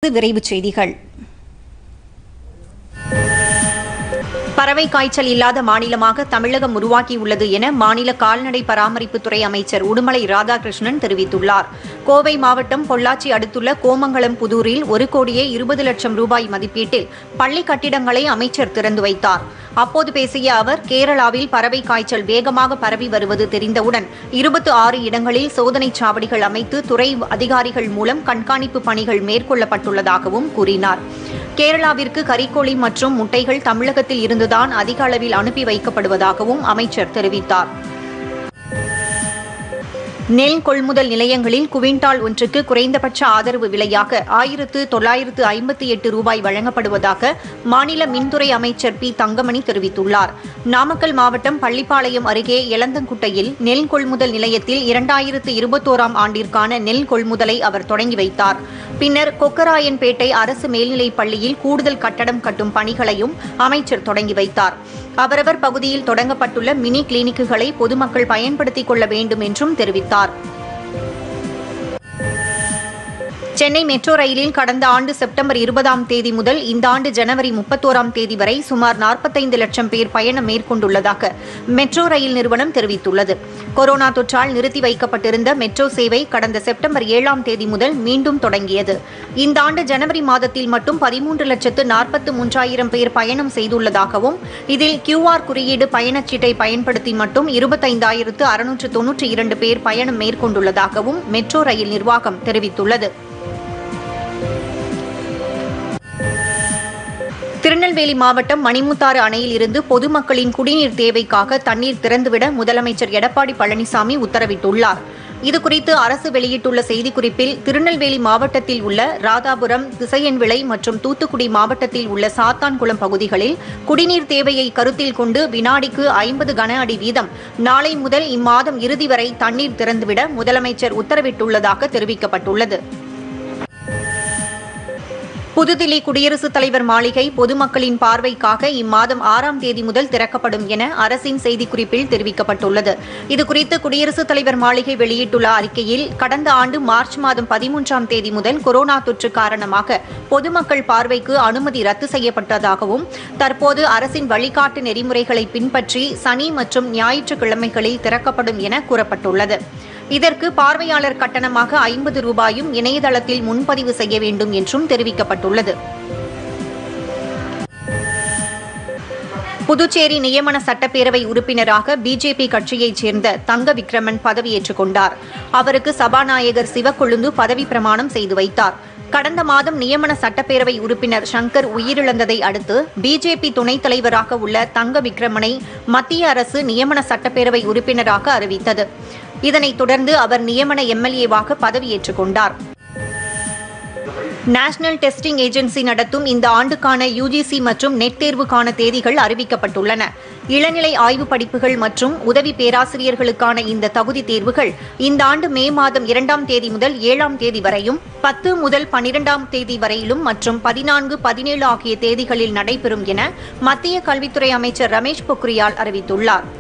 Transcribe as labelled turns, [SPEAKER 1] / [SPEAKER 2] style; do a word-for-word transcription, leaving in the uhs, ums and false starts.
[SPEAKER 1] அரசு விரைவுச் செய்திகள். பறவை காய்ச்சல் இல்லாத மாநிலமாக தமிழகம் உருவாகியுள்ளது என மாநில கால்நடை பராமரிப்புத்துறை அமைச்சர் உடுமலை ராதாகிருஷ்ணன் தெரிவித்துள்ளார். கோவை மாவட்டம் பொள்ளாச்சி அடுத்துள்ள கோமங்கலம் புதூரில் ஒரு கோடியே இருபது லட்சம் ரூபாய் மதிப்பீட்டில் பள்ளி கட்டிடங்களை அமைச்சர் திறந்து வைத்தார். அப்போது பேசிய அவர், கேரளாவில் பறவை காய்ச்சல் வேகமாக பரவி வருவது தெரிந்தவுடன் இருபத்தி ஆறு இடங்களில் சோதனைச் சாவடிகள் அமைத்து துறை அதிகாரிகள் மூலம் கண்காணிப்பு பணிகள் மேற்கொள்ளப்பட்டுள்ளதாகவும் கூறினார். கேரளாவிற்கு கறிக்கோழி மற்றும் முட்டைகள் தமிழகத்தில் இருந்துதான் அதிக அளவில் அனுப்பி வைக்கப்படுவதாகவும் அமைச்சர் தெரிவித்தார். நெல் கொள்முதல் நிலையங்களில் குவிண்டால் ஒன்றுக்கு குறைந்தபட்ச ஆதரவு விலையாக ஆயிரத்து தொள்ளாயிரத்து ஐம்பத்தி எட்டு ரூபாய் வழங்கப்படுவதாக மாநில மின்துறை அமைச்சர் பி தங்கமணி தெரிவித்துள்ளார். நாமக்கல் மாவட்டம் பள்ளிப்பாளையம் அருகே எலந்தங்குட்டையில் நெல் கொள்முதல் நிலையத்தில் இரண்டாயிரத்து இருபத்தோராம் ஆண்டிற்கான நெல் கொள்முதலை அவர் தொடங்கி வைத்தார். பின்னர் கொக்கராயன்பேட்டை அரசு மேல்நிலைப் பள்ளியில் கூடுதல் கட்டடம் கட்டும் பணிகளையும் அமைச்சர் தொடங்கி வைத்தார். அவரவர் பகுதியில் தொடங்கப்பட்டுள்ள மினி கிளினிக்குகளை பொதுமக்கள் பயன்படுத்திக் கொள்ள வேண்டும் என்றும் தெரிவித்தார். சென்னை மெட்ரோ ரயிலில் கடந்த ஆண்டு செப்டம்பர் இருபதாம் தேதி முதல் இந்த ஆண்டு ஜனவரி முப்பத்தோராம் தேதி வரை சுமார் நாற்பத்தைந்து லட்சம் பேர் பயணம் மேற்கொண்டுள்ளதாக மெட்ரோ ரயில் நிறுவனம் தெரிவித்துள்ளது. கொரோனா தொற்றால் நிறுத்தி வைக்கப்பட்டிருந்த மெட்ரோ சேவை கடந்த செப்டம்பர் ஏழாம் தேதி முதல் மீண்டும் தொடங்கியது. இந்த ஆண்டு ஜனவரி மாதத்தில் மட்டும் பதிமூன்று லட்சத்து நாற்பத்து மூன்றாயிரம் பேர் பயணம் செய்துள்ளதாகவும் இதில் கியூஆர் குறியீடு பயணச்சீட்டை பயன்படுத்தி மட்டும் இருபத்தைந்தாயிரத்து அறுநூற்று தொன்னூற்றி இரண்டு பேர் பயணம் மேற்கொண்டுள்ளதாகவும் மெட்ரோ ரயில் நிர்வாகம் தெரிவித்துள்ளது. திருநெல்வேலி மாவட்டம் மணிமுத்தாறு அணையில் இருந்து பொதுமக்களின் குடிநீர் தேவைக்காக தண்ணீர் திறந்துவிட முதலமைச்சர் எடப்பாடி பழனிசாமி உத்தரவிட்டுள்ளார். இதுகுறித்து அரசு வெளியிட்டுள்ள செய்திக்குறிப்பில், திருநெல்வேலி மாவட்டத்தில் உள்ள ராதாபுரம், திசையன்விளை மற்றும் தூத்துக்குடி மாவட்டத்தில் உள்ள சாத்தான்குளம் பகுதிகளில் குடிநீர் தேவையை கருத்தில் கொண்டு வினாடிக்கு ஐம்பது கன அடி வீதம் நாளை முதல் இம்மாதம் இறுதி வரை தண்ணீர் திறந்துவிட முதலமைச்சர் உத்தரவிட்டுள்ளதாக தெரிவிக்கப்பட்டுள்ளது. புதுதில்லி குடியரசுத் தலைவர் மாளிகை பொதுமக்களின் பார்வைக்காக இம்மாதம் ஆறாம் தேதி முதல் திறக்கப்படும் என அரசின் செய்திக்குறிப்பில் தெரிவிக்கப்பட்டுள்ளது. இதுகுறித்து குடியரசுத் தலைவர் மாளிகை வெளியிட்டுள்ள அறிக்கையில், கடந்த ஆண்டு மார்ச் மாதம் பதிமூன்றாம் தேதி முதல் கொரோனா தொற்று காரணமாக பொதுமக்கள் பார்வைக்கு அனுமதி ரத்து செய்யப்பட்டதாகவும் தற்போது அரசின் வழிகாட்டு நெறிமுறைகளை பின்பற்றி சனி மற்றும் ஞாயிற்றுக்கிழமைகளில் திறக்கப்படும் என கூறப்பட்டுள்ளது. இதற்கு பார்வையாளர் கட்டணமாக ஐம்பது ரூபாயும் இணையதளத்தில் முன்பதிவு செய்ய வேண்டும் என்றும் தெரிவிக்கப்பட்டுள்ளது. புதுச்சேரி நியமன சட்டப்பேரவை உறுப்பினராக பிஜேபி கட்சியைச் சேர்ந்த தங்க விக்ரமன் பதவியேற்றுக் கொண்டார். அவருக்கு சபாநாயகர் சிவக்கொழுந்து பதவி பிரமாணம் செய்து வைத்தார். கடந்த மாதம் நியமன சட்டப்பேரவை உறுப்பினர் சங்கர் உயிரிழந்ததை அடுத்து பிஜேபி துணைத் தலைவராக உள்ள தங்க விக்ரமனை மத்திய அரசு நியமன சட்டப்பேரவை உறுப்பினராக அறிவித்தது. இதனைத் தொடர்ந்து அவர் நியமன எம்எல்ஏவாக பதவியேற்றுக் கொண்டார். நேஷனல் டெஸ்டிங் ஏஜென்சி நடத்தும் இந்த ஆண்டுக்கான யுஜிசி மற்றும் நெட் தேர்வுக்கான தேதிகள் அறிவிக்கப்பட்டுள்ளன. இளநிலை ஆய்வு படிப்புகள் மற்றும் உதவி பேராசிரியர்களுக்கான இந்த தகுதி தேர்வுகள் இந்த ஆண்டு மே மாதம் இரண்டாம் தேதி முதல் ஏழாம் தேதி வரையும், பத்து முதல் பனிரெண்டாம் தேதி வரையிலும் மற்றும் பதினான்கு பதினேழு ஆகிய தேதிகளில் நடைபெறும் என மத்திய கல்வித்துறை அமைச்சர் ரமேஷ் பொக்ரியால் அறிவித்துள்ளார்.